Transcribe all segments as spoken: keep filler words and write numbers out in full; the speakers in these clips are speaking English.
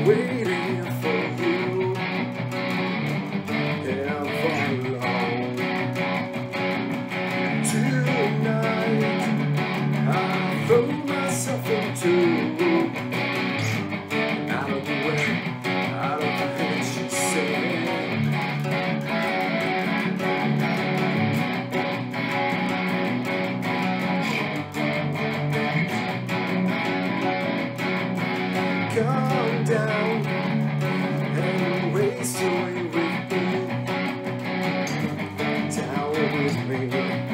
waiting for you ever long. Tonight I throw myself into out of the way, out of the head, she said. Come down and race away with me, down with me.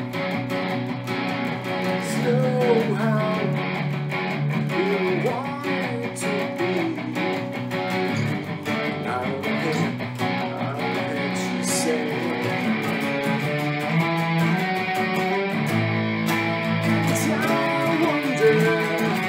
Know how you want it to be. Out of the head, out of the head, she said. I wonder.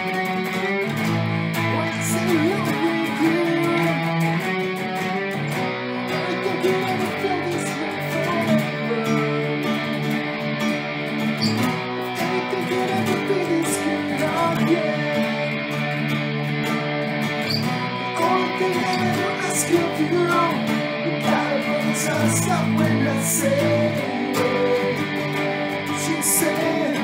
Ask if you know, you gotta put your stuff when I say, she said.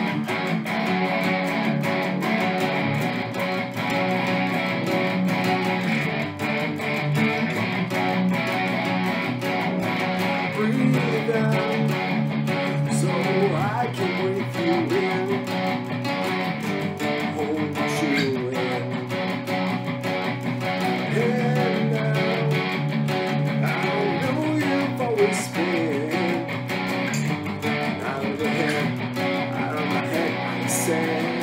Breathe out, so I can breathe you in, hold you in. And always been out of the head, out of my head, I say.